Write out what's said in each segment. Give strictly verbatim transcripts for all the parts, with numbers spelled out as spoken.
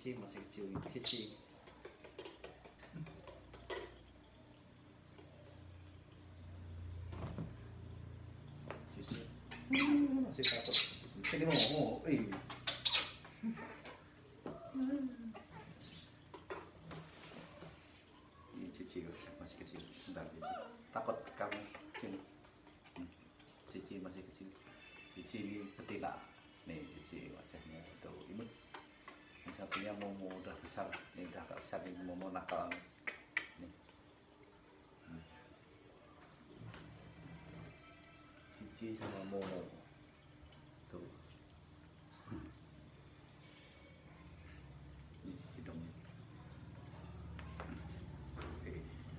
Cici masih kecil, Cici. Cici masih takut. Ini mau mau, eh. Ini Cici masih kecil, bentar Cici. Takut kamu sini. Cici masih kecil. Cici ini betina. Nih Cici wajahnya itu imut. Yang satunya Momo udah besar. Ini udah agak besar ini Momo nakal. Nih. Hmm. Cici sama Momo. Tuh. Ini hidungnya. Oke.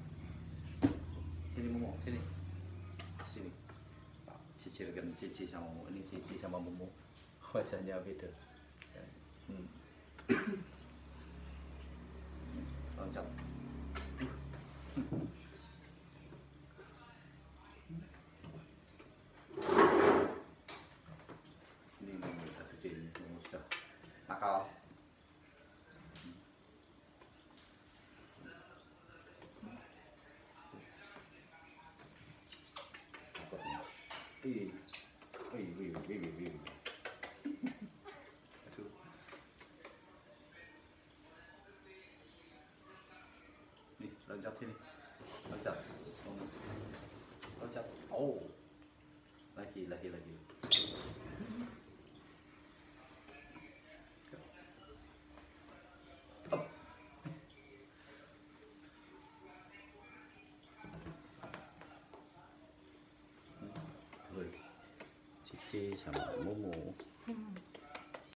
Sini Momo, sini. Sini. Cici kan Cici sama Momo. Ini Cici sama Momo. Wajahnya beda. Hmm. Loncat. Ini udah gede ini semua sudah nakal. Takutnya. Ih, wih, wih, wih, wih, wih. Aduh. Nih, loncat sini. Loncat. Loncat. Oh. Lagi, lagi, lagi. Up. Cici sama Momo.